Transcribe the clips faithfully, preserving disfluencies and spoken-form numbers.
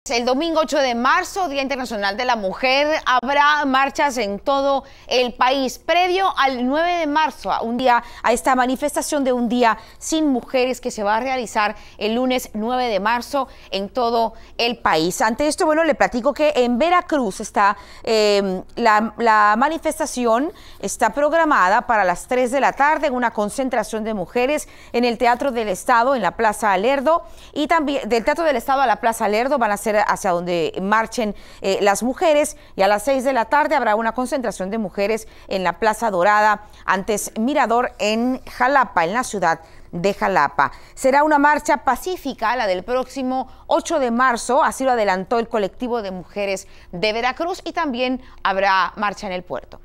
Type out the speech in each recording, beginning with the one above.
El domingo ocho de marzo, Día Internacional de la Mujer, habrá marchas en todo el país, previo al nueve de marzo, a un día, a esta manifestación de un día sin mujeres que se va a realizar el lunes nueve de marzo en todo el país. Ante esto, bueno, le platico que en Veracruz está eh, la, la manifestación está programada para las tres de la tarde en una concentración de mujeres en el Teatro del Estado, en la Plaza Lerdo, y también del Teatro del Estado a la Plaza Lerdo van a ser hacia donde marchen eh, las mujeres, y a las seis de la tarde habrá una concentración de mujeres en la Plaza Dorada, antes Mirador, en Jalapa, en la ciudad de Jalapa. Será una marcha pacífica la del próximo ocho de marzo, así lo adelantó el colectivo de mujeres de Veracruz, y también habrá marcha en el puerto.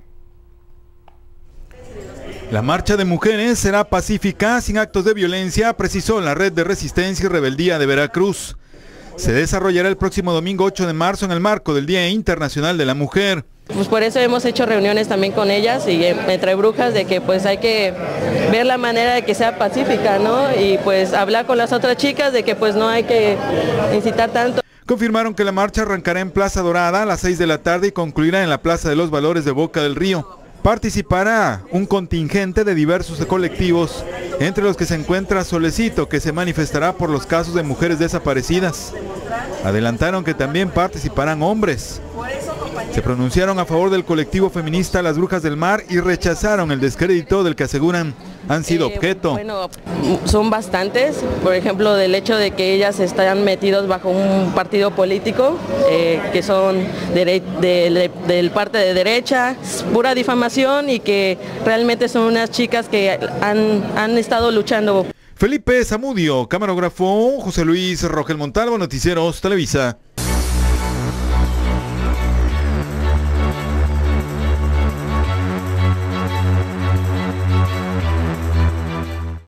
La marcha de mujeres será pacífica, sin actos de violencia, precisó la Red de Resistencia y Rebeldía de Veracruz. Se desarrollará el próximo domingo ocho de marzo en el marco del Día Internacional de la Mujer. Pues por eso hemos hecho reuniones también con ellas y entre brujas de que pues hay que ver la manera de que sea pacífica, ¿no? Y pues hablar con las otras chicas de que pues no hay que incitar tanto. Confirmaron que la marcha arrancará en Plaza Dorada a las seis de la tarde y concluirá en la Plaza de los Valores de Boca del Río. Participará un contingente de diversos colectivos, entre los que se encuentra Solecito, que se manifestará por los casos de mujeres desaparecidas. Adelantaron que también participarán hombres. Se pronunciaron a favor del colectivo feminista Las Brujas del Mar y rechazaron el descrédito del que aseguran han sido objeto. Eh, bueno, son bastantes, por ejemplo, del hecho de que ellas están metidos bajo un partido político, eh, que son de, de, de, del parte de derecha, pura difamación, y que realmente son unas chicas que han, han estado luchando. Felipe Zamudio, camarógrafo, José Luis Rogel Montalvo, Noticieros Televisa.